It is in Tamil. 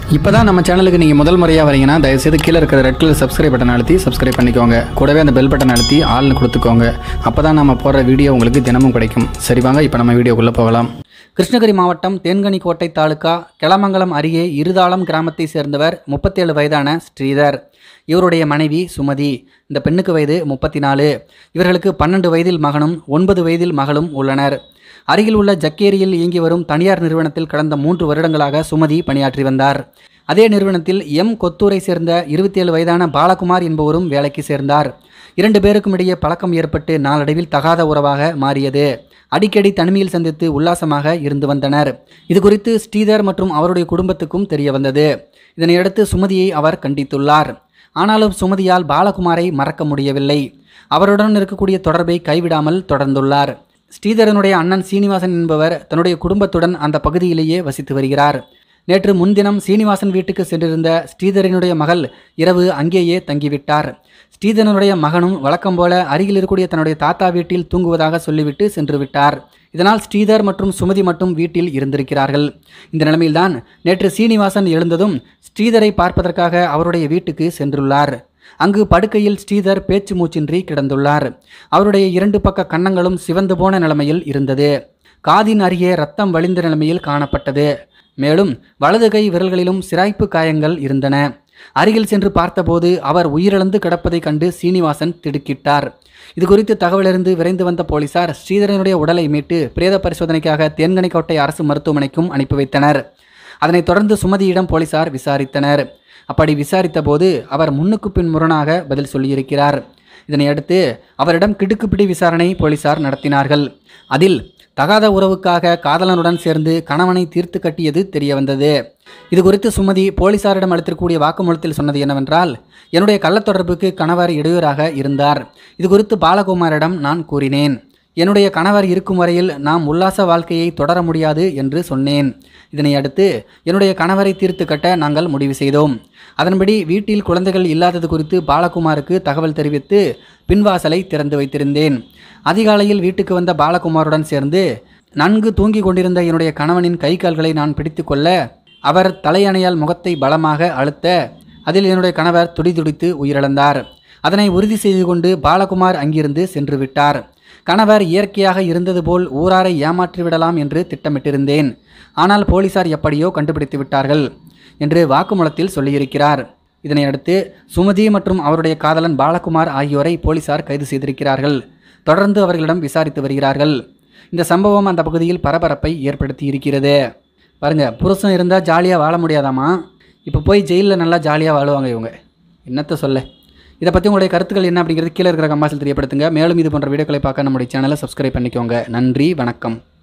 இப்போதான் நம்ம சேனலுக்கு நீங்கள் முதல் முறையாக வரீங்கன்னா தயவுசெய்து கீழே இருக்கிற ரெட் கலர் சப்ஸ்கிரைப் பட்டன் அழுத்தி சப்ஸ்கிரைப் பண்ணிக்கோங்க. கூடவே அந்த பெல் பட்டன் அழுத்தி ஆள்னு கொடுத்துக்கோங்க. அப்போ தான் நம்ம போடுற வீடியோ உங்களுக்கு தினமும் கிடைக்கும். சரி வாங்க இப்போ நம்ம வீடியோக்குள்ளே போகலாம். கிருஷ்ணகிரி மாவட்டம் தேன்கனிக்கோட்டை தாலுகா கெலமங்கலம் அருகே இருதாளம் கிராமத்தை சேர்ந்தவர் 37 வயதான ஸ்ரீதர். இவருடைய மனைவி சுமதி. இந்த பெண்ணுக்கு வயது 34. இவர்களுக்கு 12 வயதில் மகனும் 9 வயதில் மகளும் உள்ளனர். அருகில் உள்ள ஜக்கேரியில் இயங்கி வரும் தனியார் நிறுவனத்தில் கடந்த 3 வருடங்களாக சுமதி பணியாற்றி வந்தார். அதே நிறுவனத்தில் கொத்தூரை சேர்ந்த 27 வயதான பாலகுமார் என்பவரும் வேலைக்கு சேர்ந்தார். 2 பேருக்கும் இடையே பழக்கம் ஏற்பட்டு நாளடைவில் தகாத உறவாக மாறியது. அடிக்கடி தனிமையில் சந்தித்து உல்லாசமாக இருந்து வந்தனர். இது குறித்து ஸ்ரீதர் மற்றும் அவருடைய குடும்பத்துக்கும் தெரிய வந்தது. இதனையடுத்து சுமதியை அவர் கண்டித்துள்ளார். ஆனாலும் சுமதியால் பாலகுமாரை மறக்க முடியவில்லை. அவருடன் இருக்கக்கூடிய தொடர்பை கைவிடாமல் தொடர்ந்துள்ளார். ஸ்ரீதரனுடைய அண்ணன் சீனிவாசன் என்பவர் தன்னுடைய குடும்பத்துடன் அந்த பகுதியிலேயே வசித்து வருகிறார். நேற்று முன்தினம் சீனிவாசன் வீட்டுக்கு சென்றிருந்த ஸ்ரீதரனுடைய மகள் இரவு அங்கேயே தங்கிவிட்டார். ஸ்ரீதரனுடைய மகனும் வழக்கம் போல அருகில் இருக்கக்கூடிய தன்னுடைய தாத்தா வீட்டில் தூங்குவதாக சொல்லிவிட்டு சென்று விட்டார். இதனால் ஸ்ரீதர் மற்றும் சுமதி மட்டும் வீட்டில் இருந்திருக்கிறார்கள். இந்த நிலைமையில்தான் நேற்று சீனிவாசன் எழுந்ததும் ஸ்ரீதரை பார்ப்பதற்காக அவருடைய வீட்டுக்கு சென்றுள்ளார். அங்கு படுக்கையில் ஸ்ரீதர் பேச்சு மூச்சின்றி கிடந்துள்ளார். அவருடைய 2 பக்க கன்னங்களும் சிவந்து போன நிலைமையில் இருந்தது. காதின் அருகே ரத்தம் வழிந்த நிலைமையில் காணப்பட்டது. மேலும் வலது கை விரல்களிலும் சிராய்ப்பு காயங்கள் இருந்தன. அருகில் சென்று பார்த்தபோது அவர் உயிரிழந்து கிடப்பதை கண்டு சீனிவாசன் திடுக்கிட்டார். இது குறித்து தகவலறிந்து விரைந்து வந்த போலீசார் ஸ்ரீதரனுடைய உடலை மீட்டு பிரேத பரிசோதனைக்காக தேன்கனிக்கோட்டை அரசு மருத்துவமனைக்கும் அனுப்பி வைத்தனர். அதனைத் தொடர்ந்து சுமதியிடம் போலீசார் விசாரித்தனர். அப்படி விசாரித்த போது அவர் முன்னுக்கு பின் முரணாக பதில் சொல்லியிருக்கிறார். இதனையடுத்து அவரிடம் கிடுக்குப்பிடி விசாரணை போலீசார் நடத்தினார்கள். அதில் தகாத உறவுக்காக காதலனுடன் சேர்ந்து கணவனை தீர்த்து கட்டியது தெரிய வந்தது. இது குறித்து சுமதி போலீசாரிடம் அளித்திருக்கக்கூடிய வாக்குமூலத்தில் சொன்னது என்னவென்றால், என்னுடைய கள்ளத்தொடர்புக்கு கணவர் இடையூறாக இருந்தார். இது குறித்து பாலகுமாரிடம் நான் கூறினேன். என்னுடைய கணவர் இருக்கும் வரையில் நாம் உல்லாச வாழ்க்கையை தொடர முடியாது என்று சொன்னேன். இதனை அடுத்து என்னுடைய கணவரை தீர்த்து கட்ட நாங்கள் முடிவு செய்தோம். அதன்படி வீட்டில் குழந்தைகள் இல்லாதது குறித்து பாலகுமாருக்கு தகவல் தெரிவித்து பின்வாசலை திறந்து வைத்திருந்தேன். அதிகாலையில் வீட்டுக்கு வந்த பாலகுமாருடன் சேர்ந்து நன்கு தூங்கி கொண்டிருந்த என்னுடைய கணவனின் கை கால்களை நான் பிடித்து கொள்ள அவர் தலையணையால் முகத்தை பலமாக அழுத்த அதில் என்னுடைய கணவர் துடிதுடித்து உயிரிழந்தார். அதனை உறுதி செய்து கொண்டு பாலகுமார் அங்கிருந்து சென்று விட்டார். கணவர் இயற்கையாக இருந்தது போல் ஊராரை ஏமாற்றிவிடலாம் என்று திட்டமிட்டிருந்தேன். ஆனால் போலீசார் எப்படியோ கண்டுபிடித்து விட்டார்கள் என்று வாக்குமூலத்தில் சொல்லியிருக்கிறார். இதனையடுத்து சுமதி மற்றும் அவருடைய காதலன் பாலகுமார் ஆகியோரை போலீசார் கைது செய்திருக்கிறார்கள். தொடர்ந்து அவர்களிடம் விசாரித்து வருகிறார்கள். இந்த சம்பவம் அந்த பகுதியில் பரபரப்பை ஏற்படுத்தி இருக்கிறது. பாருங்க, புருஷன் இருந்தால் ஜாலியாக வாழ முடியாதாமா, இப்போ போய் ஜெயிலில் நல்லா ஜாலியாக வாழுவாங்க இவங்க. என்னத்தை சொல்ல. இதை பற்றி உங்களுடைய கருத்துக்கள் என்ன அப்படிங்கிறது கீழே இருக்கிற கமெண்ட்ஸில் தெரியப்படுத்துங்க. மேலும் இது போன்ற வீடியோக்களை பார்க்க நம்முடைய சேனலை சப்ஸ்கிரைப் பண்ணிக்கோங்க. நன்றி, வணக்கம்.